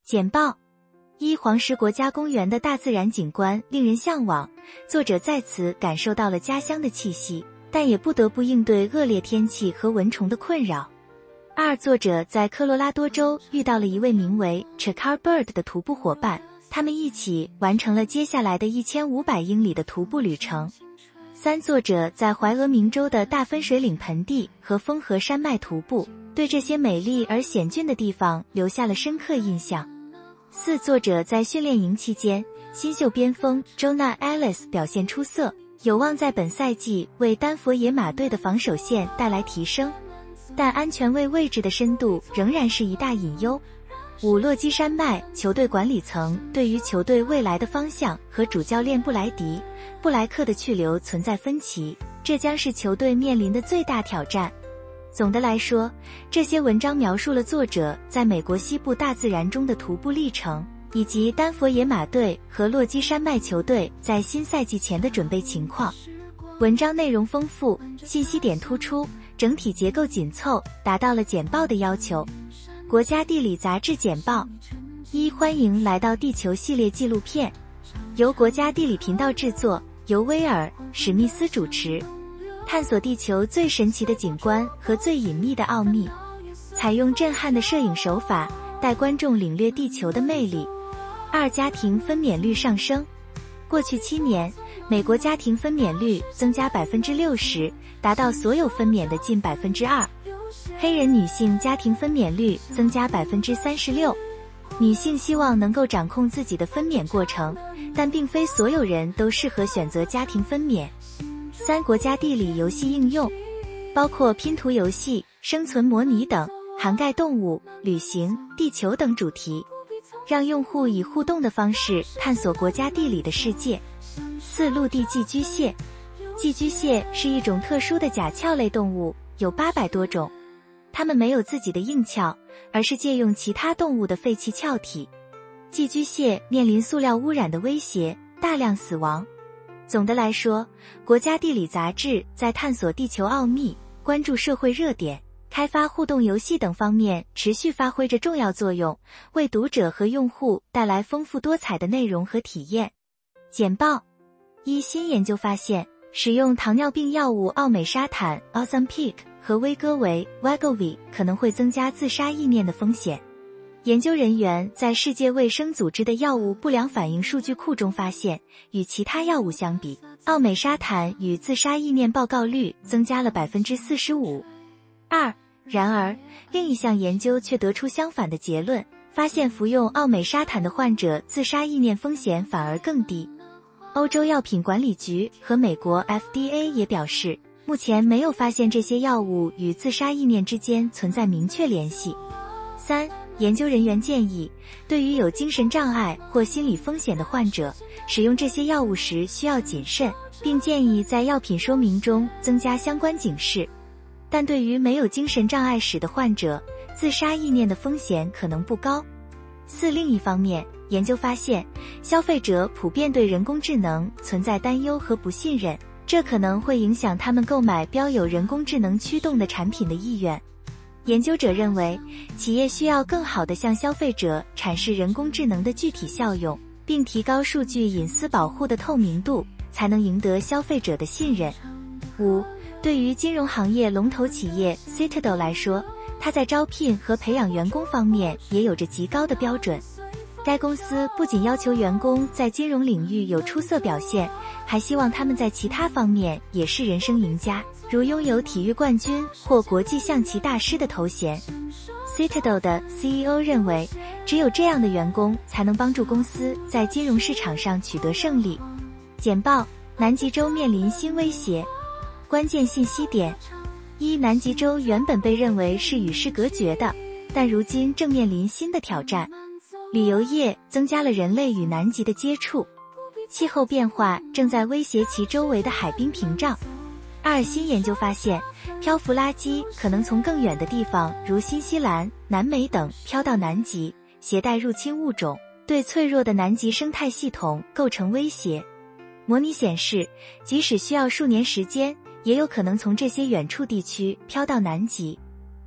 简报：一、黄石国家公园的大自然景观令人向往，作者在此感受到了家乡的气息，但也不得不应对恶劣天气和蚊虫的困扰。二、作者在科罗拉多州遇到了一位名为 Chakar Bird 的徒步伙伴，他们一起完成了接下来的1500英里的徒步旅程。三、作者在怀俄明州的大分水岭盆地和风和山脉徒步，对这些美丽而险峻的地方留下了深刻印象。四、作者在训练营期间，新秀边锋 Jonah Ellis 表现出色，有望在本赛季为丹佛野马队的防守线带来提升，但安全卫位置的深度仍然是一大隐忧。五、落基山脉球队管理层对于球队未来的方向和主教练布莱克的去留存在分歧，这将是球队面临的最大挑战。总的来说，这些文章描述了作者在美国西部大自然中的徒步历程，以及丹佛野马队和落基山脉球队在新赛季前的准备情况。文章内容丰富，信息点突出，整体结构紧凑，达到了简报的要求。国家地理杂志简报：一、欢迎来到地球系列纪录片，由国家地理频道制作，由威尔·史密斯主持，探索地球最神奇的景观和最隐秘的奥秘，采用震撼的摄影手法，带观众领略地球的魅力。二、家庭分娩率上升。过去7年，美国家庭分娩率增加60%，达到所有分娩的近2%。黑人女性家庭分娩率增加36%。女性希望能够掌控自己的分娩过程，但并非所有人都适合选择家庭分娩。三、国家地理游戏应用，包括拼图游戏、生存模拟等，涵盖动物、旅行、地球等主题，让用户以互动的方式探索国家地理的世界。四、陆地寄居蟹。寄居蟹是一种特殊的甲壳类动物，有800多种。它们没有自己的硬壳，而是借用其他动物的废弃壳体。寄居蟹面临塑料污染的威胁，大量死亡。总的来说，国家地理杂志在探索地球奥秘、关注社会热点、开发互动游戏等方面持续发挥着重要作用，为读者和用户带来丰富多彩的内容和体验。简报：一、新研究发现，使用糖尿病药物奥美沙坦 Ozempic 和威戈维 Wegovy 可能会增加自杀意念的风险。研究人员在世界卫生组织的药物不良反应数据库中发现，与其他药物相比，奥美沙坦与自杀意念报告率增加了45%。然而，另一项研究却得出相反的结论，发现服用奥美沙坦的患者自杀意念风险反而更低。欧洲药品管理局和美国 FDA 也表示，目前没有发现这些药物与自杀意念之间存在明确联系。三、研究人员建议，对于有精神障碍或心理风险的患者，使用这些药物时需要谨慎，并建议在药品说明中增加相关警示。但对于没有精神障碍史的患者，自杀意念的风险可能不高。四、另一方面，研究发现，消费者普遍对人工智能存在担忧和不信任，这可能会影响他们购买标有人工智能驱动的产品的意愿。研究者认为，企业需要更好地向消费者阐释人工智能的具体效用，并提高数据隐私保护的透明度，才能赢得消费者的信任。五、对于金融行业龙头企业 Citadel 来说，它在招聘和培养员工方面也有着极高的标准。该公司不仅要求员工在金融领域有出色表现，还希望他们在其他方面也是人生赢家，如拥有体育冠军或国际象棋大师的头衔。Citadel 的 CEO 认为，只有这样的员工才能帮助公司在金融市场上取得胜利。简报：南极洲面临新威胁。关键信息点：一、南极洲原本被认为是与世隔绝的，但如今正面临新的挑战。旅游业增加了人类与南极的接触，气候变化正在威胁其周围的海冰屏障。二、新研究发现，漂浮垃圾可能从更远的地方，如新西兰、南美等飘到南极，携带入侵物种，对脆弱的南极生态系统构成威胁。模拟显示，即使需要数年时间，也有可能从这些远处地区飘到南极。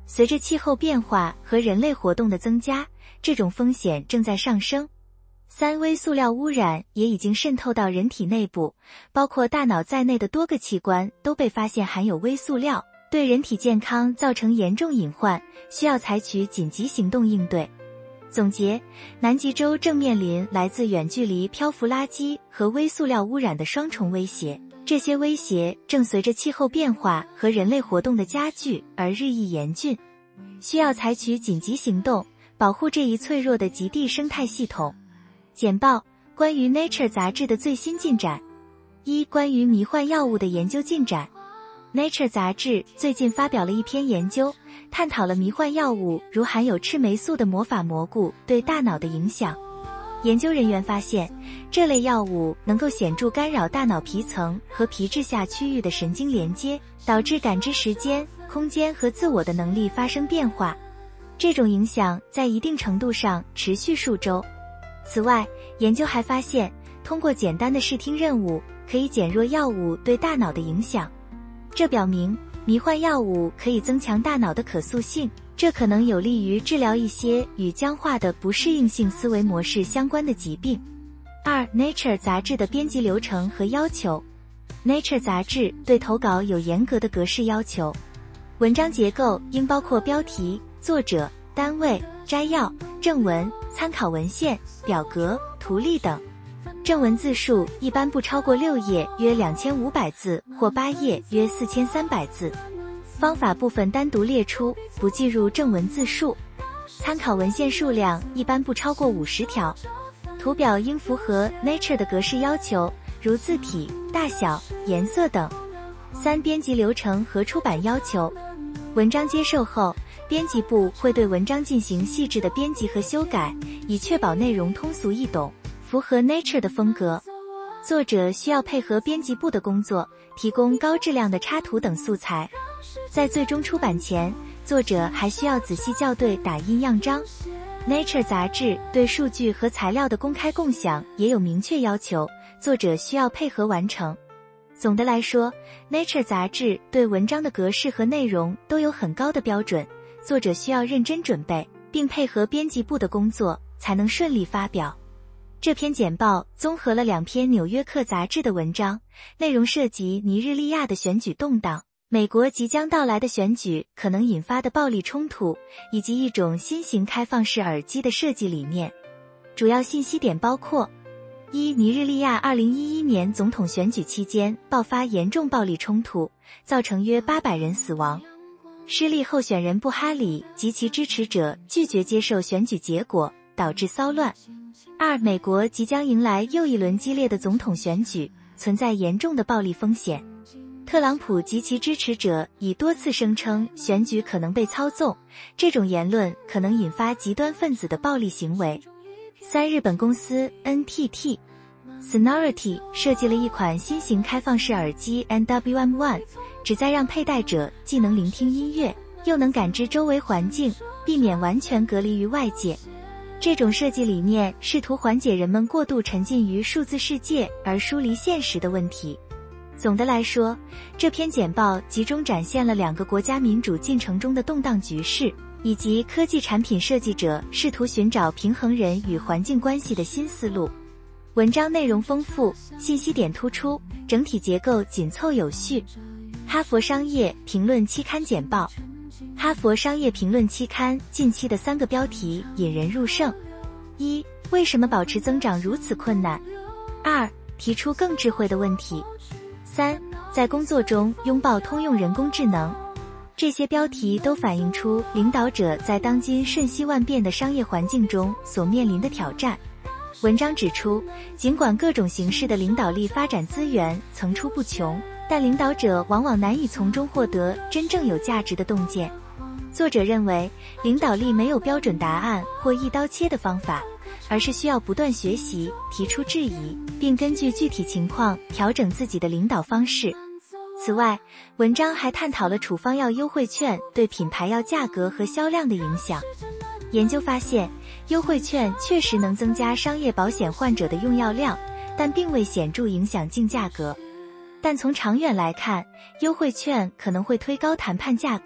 随着气候变化和人类活动的增加，这种风险正在上升。3、微塑料污染也已经渗透到人体内部，包括大脑在内的多个器官都被发现含有微塑料，对人体健康造成严重隐患，需要采取紧急行动应对。总结，南极洲正面临来自远距离漂浮垃圾和微塑料污染的双重威胁，这些威胁正随着气候变化和人类活动的加剧而日益严峻，需要采取紧急行动，保护这一脆弱的极地生态系统。简报：关于 Nature 杂志的最新进展。1、关于迷幻药物的研究进展。Nature 杂志最近发表了一篇研究，探讨了迷幻药物如含有赤霉素的魔法蘑菇对大脑的影响。研究人员发现，这类药物能够显著干扰大脑皮层和皮质下区域的神经连接，导致感知时间、空间和自我的能力发生变化。这种影响在一定程度上持续数周。此外，研究还发现，通过简单的视听任务，可以减弱药物对大脑的影响。这表明，迷幻药物可以增强大脑的可塑性，这可能有利于治疗一些与僵化的不适应性思维模式相关的疾病。2、Nature 杂志的编辑流程和要求。Nature 杂志对投稿有严格的格式要求，文章结构应包括标题、作者、单位、摘要、正文、参考文献、表格、图例等。正文字数一般不超过6页约2500字或8页约4300字。方法部分单独列出，不计入正文字数。参考文献数量一般不超过50条。图表应符合 Nature 的格式要求，如字体、大小、颜色等。3、编辑流程和出版要求。文章接受后，编辑部会对文章进行细致的编辑和修改，以确保内容通俗易懂，符合 Nature 的风格。作者需要配合编辑部的工作，提供高质量的插图等素材。在最终出版前，作者还需要仔细校对打印样章。Nature 杂志对数据和材料的公开共享也有明确要求，作者需要配合完成。总的来说， Nature 杂志对文章的格式和内容都有很高的标准，作者需要认真准备，并配合编辑部的工作，才能顺利发表。这篇简报综合了2篇《纽约客》杂志的文章，内容涉及尼日利亚的选举动荡、美国即将到来的选举可能引发的暴力冲突，以及一种新型开放式耳机的设计理念。主要信息点包括： 1、尼日利亚2011年总统选举期间爆发严重暴力冲突，造成约800人死亡。失利候选人布哈里及其支持者拒绝接受选举结果，导致骚乱。2、美国即将迎来又一轮激烈的总统选举，存在严重的暴力风险。特朗普及其支持者已多次声称选举可能被操纵，这种言论可能引发极端分子的暴力行为。3、日本公司 NTT Sonority 设计了一款新型开放式耳机 NWM1， 旨在让佩戴者既能聆听音乐，又能感知周围环境，避免完全隔离于外界。这种设计理念试图缓解人们过度沉浸于数字世界而疏离现实的问题。总的来说，这篇简报集中展现了2个国家民主进程中的动荡局势，以及科技产品设计者试图寻找平衡人与环境关系的新思路。文章内容丰富，信息点突出，整体结构紧凑有序。哈佛商业评论期刊简报。哈佛商业评论期刊近期的3个标题引人入胜。1、为什么保持增长如此困难？2、提出更智慧的问题。3、在工作中拥抱通用人工智能。这些标题都反映出领导者在当今瞬息万变的商业环境中所面临的挑战。文章指出，尽管各种形式的领导力发展资源层出不穷，但领导者往往难以从中获得真正有价值的洞见。作者认为，领导力没有标准答案或一刀切的方法，而是需要不断学习，提出质疑，并根据具体情况调整自己的领导方式。此外，文章还探讨了处方药优惠券对品牌药价格和销量的影响。研究发现，优惠券确实能增加商业保险患者的用药量，但并未显著影响净价格。但从长远来看，优惠券可能会推高谈判价格，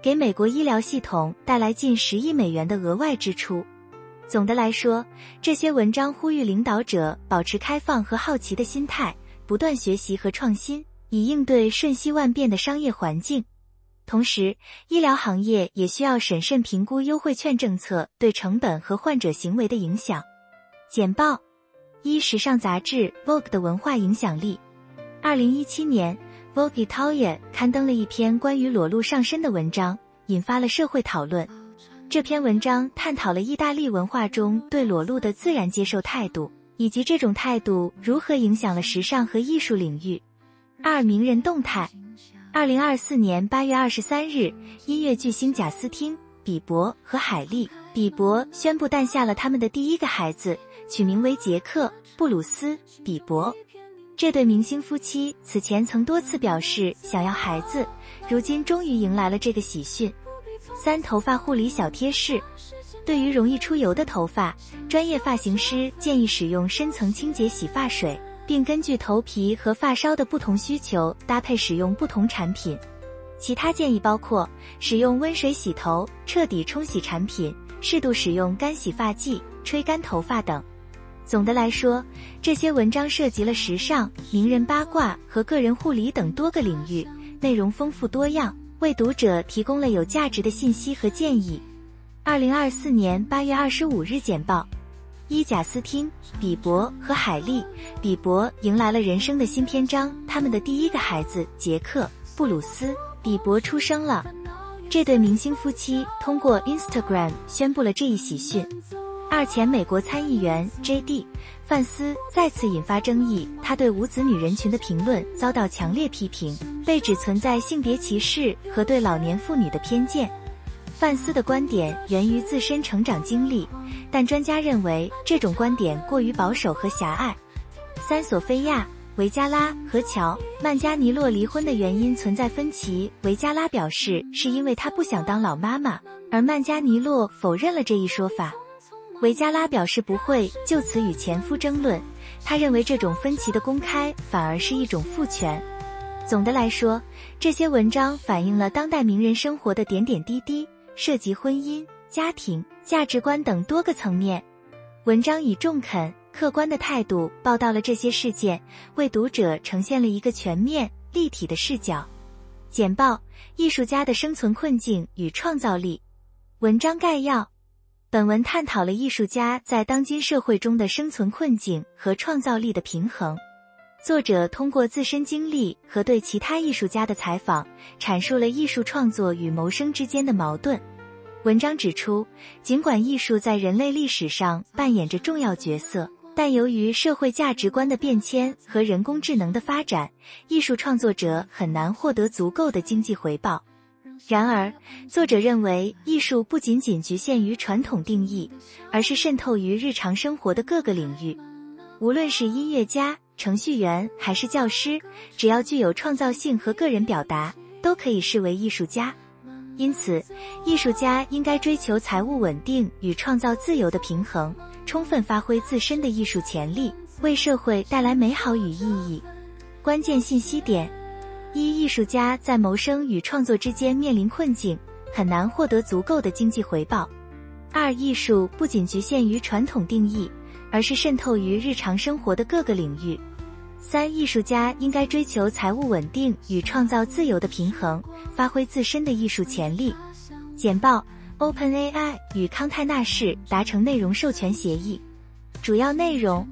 给美国医疗系统带来近10亿美元的额外支出。总的来说，这些文章呼吁领导者保持开放和好奇的心态，不断学习和创新，以应对瞬息万变的商业环境。同时，医疗行业也需要审慎评估优惠券政策对成本和患者行为的影响。简报：时尚杂志 Vogue 的文化影响力。2017年 Vogue Italia 刊登了一篇关于裸露上身的文章，引发了社会讨论。这篇文章探讨了意大利文化中对裸露的自然接受态度，以及这种态度如何影响了时尚和艺术领域。名人动态。2024年8月23日，音乐巨星贾斯汀·比伯和海莉·比伯宣布诞下了他们的第一个孩子，取名为杰克·布鲁斯·比伯。这对明星夫妻此前曾多次表示想要孩子，如今终于迎来了这个喜讯。头发护理小贴士。对于容易出油的头发，专业发型师建议使用深层清洁洗发水，并根据头皮和发梢的不同需求搭配使用不同产品。其他建议包括使用温水洗头、彻底冲洗产品，适度使用干洗发剂、吹干头发等。总的来说，这些文章涉及了时尚、名人八卦和个人护理等多个领域，内容丰富多样，为读者提供了有价值的信息和建议。2024年8月25日简报。贾斯汀·比伯和海莉·比伯迎来了人生的新篇章，他们的第一个孩子杰克·布鲁斯·比伯出生了。这对明星夫妻通过 Instagram 宣布了这一喜讯。前美国参议员 J.D. 范斯再次引发争议，他对无子女人群的评论遭到强烈批评，被指存在性别歧视和对老年妇女的偏见。范斯的观点源于自身成长经历，但专家认为这种观点过于保守和狭隘。索菲亚·维加拉和乔·曼加尼洛离婚的原因存在分歧，维加拉表示是因为她不想当老妈妈，而曼加尼洛否认了这一说法。维加拉表示不会就此与前夫争论，他认为这种分歧的公开反而是一种父权。总的来说，这些文章反映了当代名人生活的点点滴滴，涉及婚姻、家庭、价值观等多个层面。文章以中肯、客观的态度报道了这些事件，为读者呈现了一个全面、立体的视角。简报：艺术家的生存困境与创造力。文章概要：本文探讨了艺术家在当今社会中的生存困境和创造力的平衡。作者通过自身经历和对其他艺术家的采访，阐述了艺术创作与谋生之间的矛盾。文章指出，尽管艺术在人类历史上扮演着重要角色，但由于社会价值观的变迁和人工智能的发展，艺术创作者很难获得足够的经济回报。然而，作者认为艺术不仅仅局限于传统定义，而是渗透于日常生活的各个领域。无论是音乐家、程序员还是教师，只要具有创造性和个人表达，都可以视为艺术家。因此，艺术家应该追求财务稳定与创造自由的平衡，充分发挥自身的艺术潜力，为社会带来美好与意义。关键信息点：艺术家在谋生与创作之间面临困境，很难获得足够的经济回报。艺术不仅局限于传统定义，而是渗透于日常生活的各个领域。艺术家应该追求财务稳定与创造自由的平衡，发挥自身的艺术潜力。简报： OpenAI 与康泰纳仕达成内容授权协议。主要内容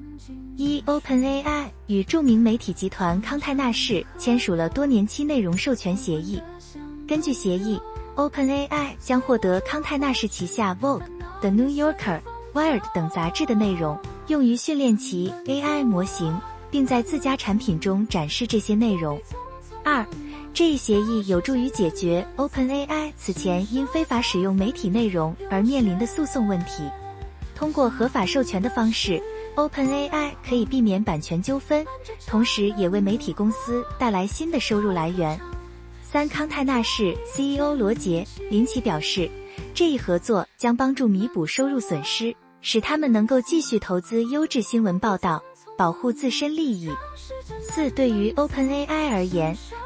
：OpenAI 与著名媒体集团康泰纳仕签署了多年期内容授权协议。根据协议， OpenAI 将获得康泰纳仕旗下 Vogue、The New Yorker、Wired 等杂志的内容，用于训练其 AI 模型，并在自家产品中展示这些内容。这一协议有助于解决 OpenAI 此前因非法使用媒体内容而面临的诉讼问题。通过合法授权的方式， OpenAI 可以避免版权纠纷，同时也为媒体公司带来新的收入来源。康泰纳仕 CEO 罗杰·林奇表示，这一合作将帮助弥补收入损失，使他们能够继续投资优质新闻报道，保护自身利益。对于 OpenAI 而言，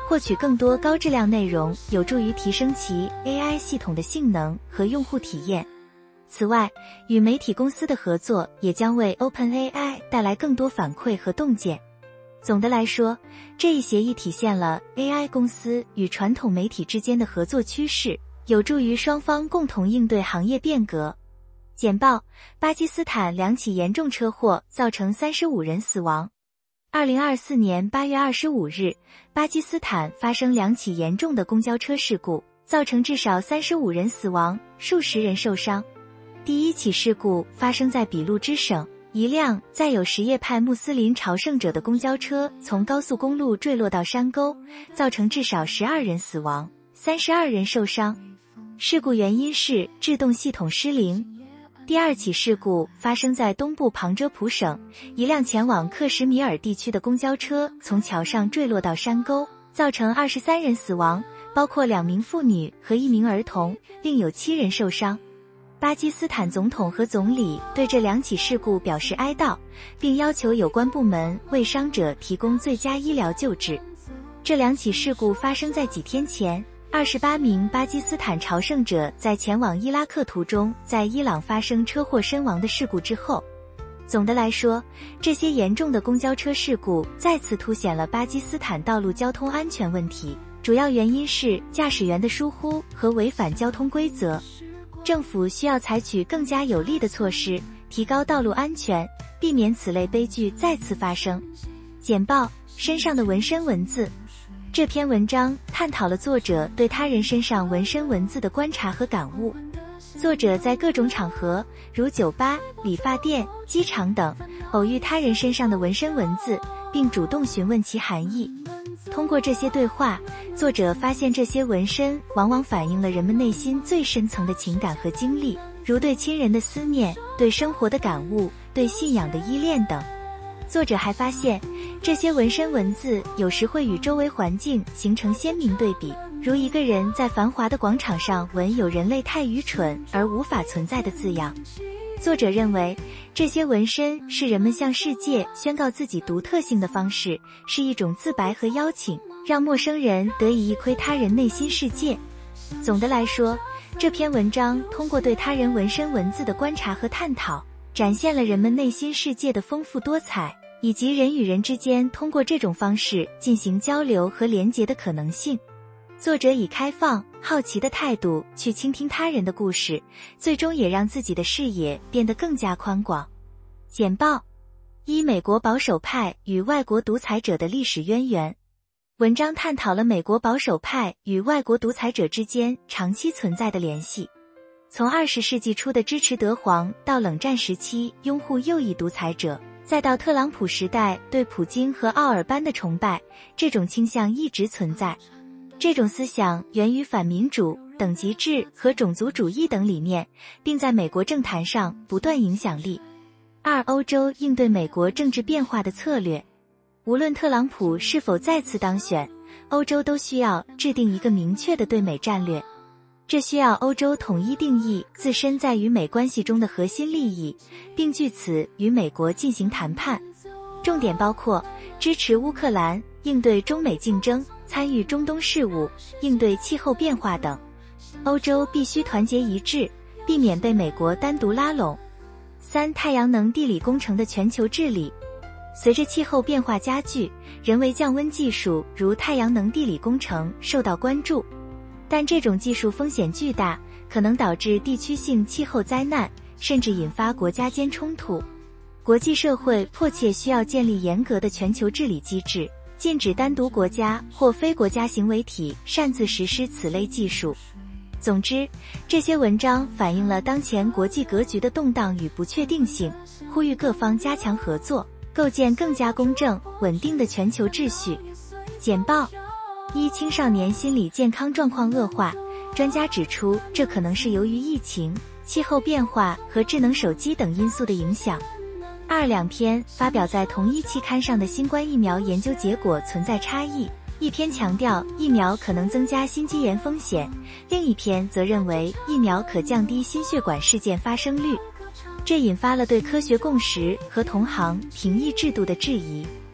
获取更多高质量内容，有助于提升其 AI 系统的性能和用户体验。此外，与媒体公司的合作也将为 OpenAI 带来更多反馈和洞见。总的来说，这一协议体现了 AI 公司与传统媒体之间的合作趋势，有助于双方共同应对行业变革。简报：巴基斯坦2起严重车祸造成35人死亡。2024年8月25日，巴基斯坦发生2起严重的公交车事故，造成至少35人死亡，数十人受伤。第一起事故发生在俾路支省，一辆载有什叶派穆斯林朝圣者的公交车从高速公路坠落到山沟，造成至少12人死亡，32人受伤。事故原因是制动系统失灵。第二起事故发生在东部旁遮普省，一辆前往克什米尔地区的公交车从桥上坠落到山沟，造成23人死亡，包括2名妇女和1名儿童，另有7人受伤。巴基斯坦总统和总理对这2起事故表示哀悼，并要求有关部门为伤者提供最佳医疗救治。这2起事故发生在几天前，28名巴基斯坦朝圣者在前往伊拉克途中在伊朗发生车祸身亡的事故之后。总的来说，这些严重的公交车事故再次凸显了巴基斯坦道路交通安全问题，主要原因是驾驶员的疏忽和违反交通规则。政府需要采取更加有力的措施，提高道路安全，避免此类悲剧再次发生。简报：身上的纹身文字。这篇文章探讨了作者对他人身上纹身文字的观察和感悟。作者在各种场合，如酒吧、理发店、机场等，偶遇他人身上的纹身文字，并主动询问其含义。通过这些对话，作者发现这些纹身往往反映了人们内心最深层的情感和经历，如对亲人的思念、对生活的感悟、对信仰的依恋等。作者还发现，这些纹身文字有时会与周围环境形成鲜明对比，如一个人在繁华的广场上纹有人类太愚蠢而无法存在的字样。作者认为，这些纹身是人们向世界宣告自己独特性的方式，是一种自白和邀请，让陌生人得以一窥他人内心世界。总的来说，这篇文章通过对他人纹身文字的观察和探讨，展现了人们内心世界的丰富多彩，以及人与人之间通过这种方式进行交流和连结的可能性。作者以开放、好奇的态度去倾听他人的故事，最终也让自己的视野变得更加宽广。简报：美国保守派与外国独裁者的历史渊源。文章探讨了美国保守派与外国独裁者之间长期存在的联系。从20世纪初的支持德皇，到冷战时期拥护右翼独裁者，再到特朗普时代对普京和奥尔班的崇拜，这种倾向一直存在。这种思想源于反民主、等级制和种族主义等理念，并在美国政坛上不断影响力。欧洲应对美国政治变化的策略。无论特朗普是否再次当选，欧洲都需要制定一个明确的对美战略。这需要欧洲统一定义自身在与美关系中的核心利益，并据此与美国进行谈判。重点包括支持乌克兰、应对中美竞争、参与中东事务、应对气候变化等。欧洲必须团结一致，避免被美国单独拉拢。太阳能地理工程的全球治理。随着气候变化加剧，人为降温技术如太阳能地理工程受到关注，但这种技术风险巨大，可能导致地区性气候灾难，甚至引发国家间冲突。国际社会迫切需要建立严格的全球治理机制，禁止单独国家或非国家行为体擅自实施此类技术。总之，这些文章反映了当前国际格局的动荡与不确定性，呼吁各方加强合作，构建更加公正、稳定的全球秩序。简报：青少年心理健康状况恶化，专家指出，这可能是由于疫情、气候变化和智能手机等因素的影响。两篇发表在同一期刊上的新冠疫苗研究结果存在差异，一篇强调疫苗可能增加心肌炎风险，另一篇则认为疫苗可降低心血管事件发生率。这引发了对科学共识和同行评议制度的质疑。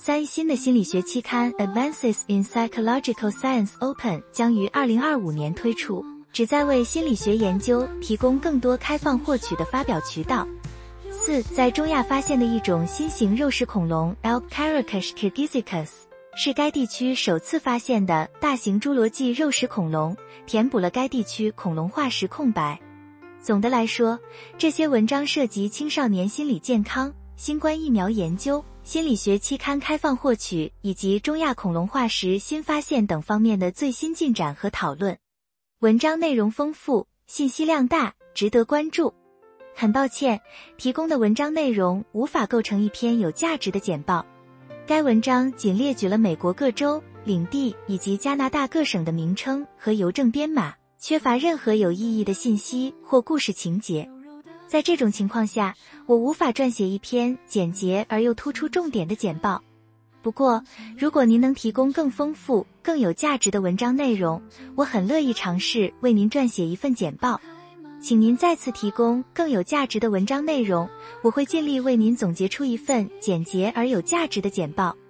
3新的心理学期刊 Advances in Psychological Science Open 将于2025年推出，旨在为心理学研究提供更多开放获取的发表渠道。4. 在中亚发现的一种新型肉食恐龙 Alpcarachus kyrgyzicus， 是该地区首次发现的大型侏罗纪肉食恐龙，填补了该地区恐龙化石空白。总的来说，这些文章涉及青少年心理健康、新冠疫苗研究、心理学期刊开放获取以及中亚恐龙化石新发现等方面的最新进展和讨论。文章内容丰富，信息量大，值得关注。很抱歉，提供的文章内容无法构成一篇有价值的简报。该文章仅列举了美国各州、领地以及加拿大各省的名称和邮政编码，缺乏任何有意义的信息或故事情节。在这种情况下，我无法撰写一篇简洁而又突出重点的简报。不过，如果您能提供更丰富、更有价值的文章内容，我很乐意尝试为您撰写一份简报。请您再次提供更有价值的文章内容，我会尽力为您总结出一份简洁而有价值的简报。